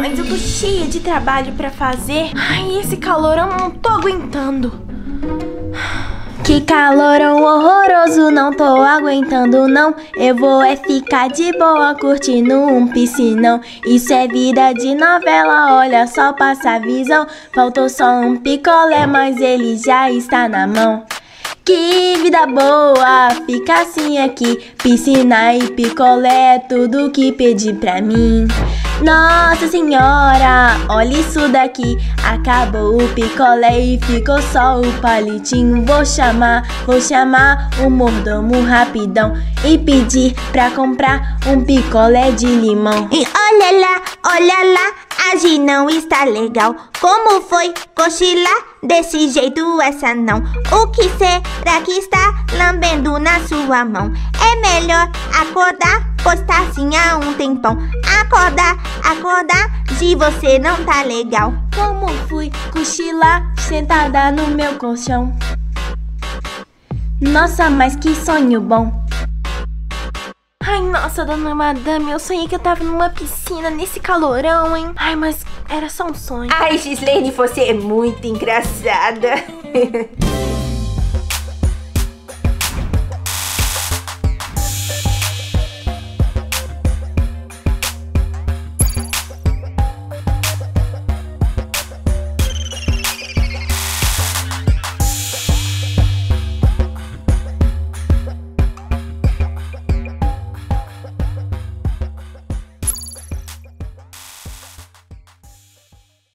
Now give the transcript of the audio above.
mas eu tô cheia de trabalho pra fazer. Ai, esse calorão eu não tô aguentando. Que calorão horroroso, não tô aguentando não. Eu vou ficar de boa curtindo um piscinão. Isso é vida de novela, olha só, passa a visão. Faltou só um picolé, mas ele já está na mão. Que vida boa, fica assim aqui. Piscina e picolé, tudo que pedi pra mim. Nossa senhora, olha isso daqui. Acabou o picolé e ficou só o palitinho. Vou chamar o mordomo rapidão e pedir pra comprar um picolé de limão. E olha lá, agir não está legal. Como foi cochilar desse jeito essa não? O que será que está lambendo na sua mão? É melhor acordar, pois tá assim há um tempão. Acordar, se você não tá legal. Como fui cochilar sentada no meu colchão? Nossa, mas que sonho bom. Ai, nossa, dona Madame, eu sonhei que eu tava numa piscina nesse calorão, hein? Ai, mas era só um sonho. Ai, Gislene, você é muito engraçada.